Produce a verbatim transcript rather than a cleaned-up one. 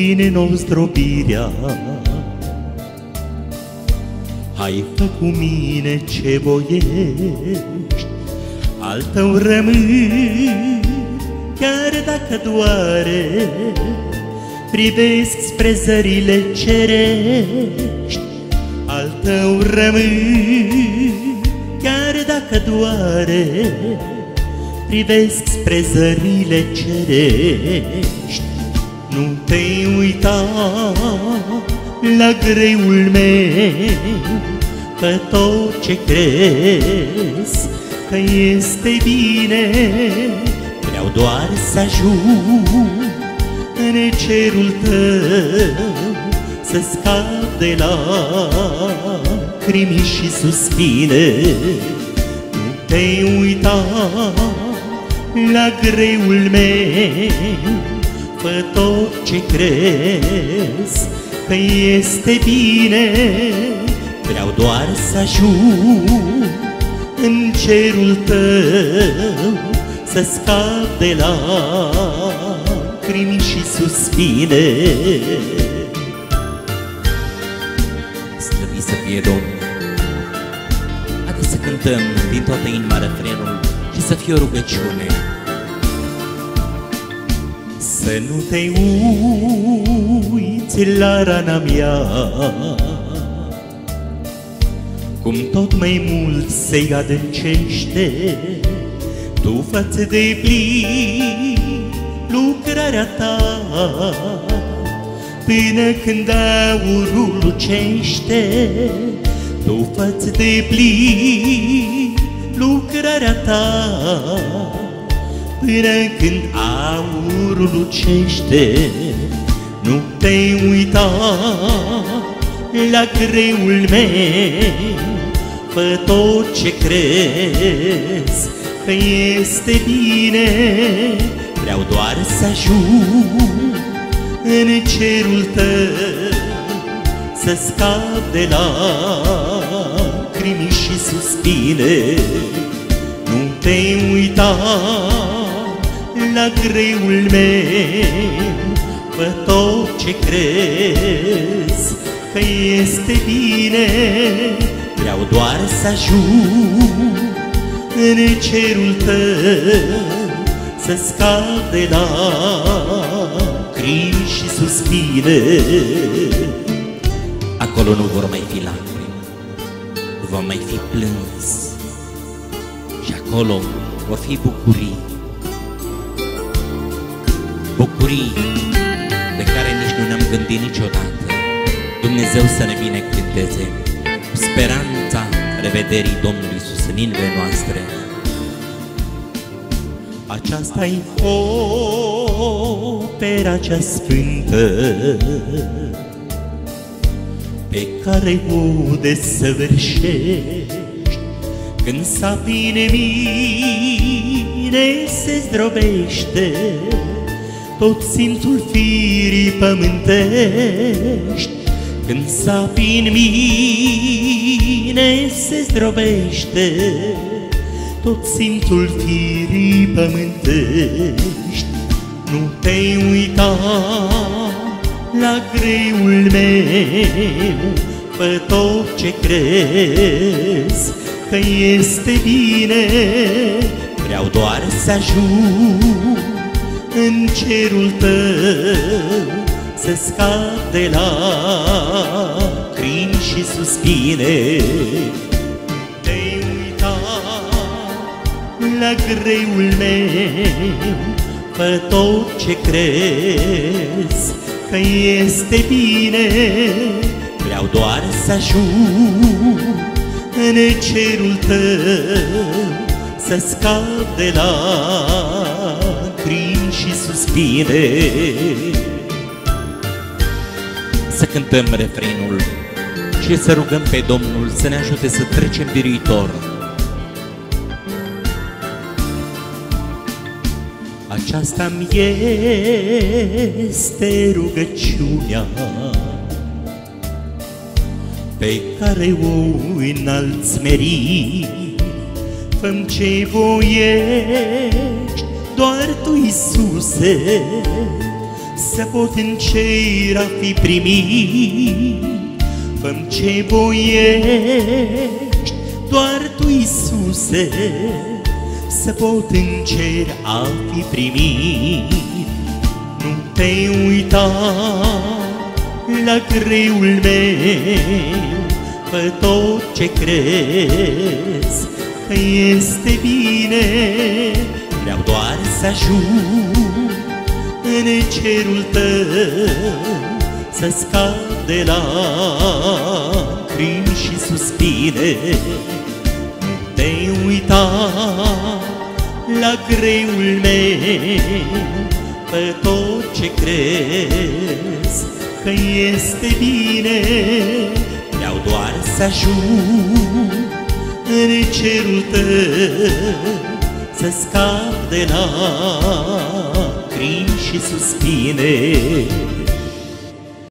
din nou zdrobirea. Hai, fă cu mine ce voiești, al tău rămâi, chiar dacă doare. Privesc spre zările cerești, al tău rămâi, chiar dacă doare. Privesc spre zările cerești. Nu te uita la greul meu, că tot ce crezi că este bine, vreau doar să ajung în cerul tău, să scap de lacrimi și suspine. Nu te uita la greul meu, fă tot ce crezi că este bine, vreau doar să ajung în cerul tău, să scap de lacrimi și suspine. Slăvit să fie Domnul! Haideți să cântăm din toată inima refrenul și să fie o rugăciune. Să nu te uiți la rana mea, cum tot mai mult se adâncește. Tu fă-ți de plin lucrarea ta, până când aurul lucește. Tu fă-ți de plin lucrarea ta, până când aurul lucește. Nu te uita la greul meu, fă tot ce crezi că este bine, vreau doar să ajung în cerul tău, să scap de lacrimi și suspine. Nu te uita la greul meu, fă tot ce crezi că este bine, vreau doar să ajung în cerul tău, să scap de lacrimi și suspine. Acolo nu vor mai fi lacrimi, nu va mai fi plâns, și acolo vor fi bucurii. Bucurii de care nici nu ne-am gândit niciodată. Dumnezeu să ne binecuvânteze cu speranța revederii Domnului Iisus în inimile noastre. Aceasta-i opera cea sfântă pe care o desăvârșești, când sapii în mine se zdrobește tot simțul firii pământești. Când sapii în mine se zdrobește tot simțul firii pământești. Nu te uita la greul meu, fă tot ce crezi că este bine, vreau doar să ajung în cerul tău, să scap de lacrimi și suspine. Te uita la greul meu, fă tot ce crezi că este bine, vreau doar să ajung în cerul tău, să scap de lacrimi și suspine. Să cântăm refrenul și să rugăm pe Domnul să ne ajute să trecem biruitor. Aceasta-mi este rugăciunea pe care o înalți merit. Fă-mi ce voiești doar Tu, Iisuse, să pot în cer a fi primit. Fă-mi ce voiești, doar Tu, Iisuse, să pot în cer a fi primit. Nu te uita la greul meu, fă tot ce crezi că este bine. Vreau doar să ajung în cerul Tău, să scap de lacrimi și suspine. Nu te uita la greul meu, fă tot ce crezi că este bine. Vreau doar să ajung în cerul Tău, să scap de lacrimi și suspine.